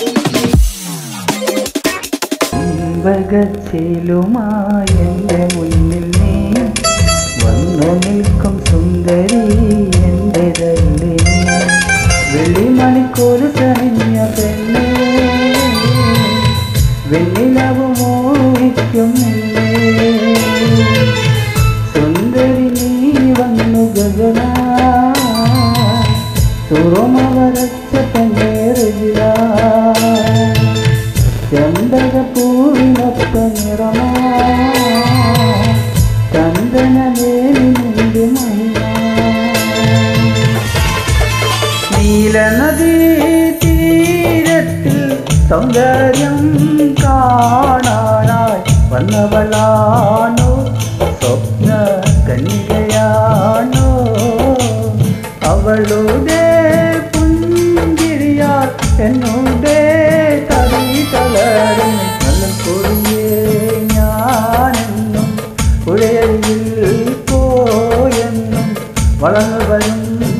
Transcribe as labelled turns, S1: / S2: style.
S1: ചെമ്പകച്ചിലുമായി എൻ്റെ മുന്നിൽ നീ വന്നു നിൽക്കും സുന്ദരി എൻ്റെതല്ലേ നീ വെള്ളിമണിക്കോല് തണിഞ്ഞ പെണ്ണേ വെണ്ണിലവ് മോഹിക്കുന്നില്ലേ സുന്ദരി നീ വന്നു ഗഗന സുറുമ വരച്ച പെണ്ണേറില്ല ചെമ്പകപ്പൂവിനൊത്ത നിറമാ ചന്ദനമേലിന്റെ മഹിമ നീലനദീ തീരത്തിൽ സൗന്ദര്യം കാണാനായി വന്നവളാണോ സ്വപ്ന കന്യകയാണോ അവളുടെ പുഞ്ചിരിയാൽ എന്നോടെ നല്ല കൊടിയേ ഞാനെന്നും പുഴയരികിൽ പോയെന്നും വളർന്നു വരും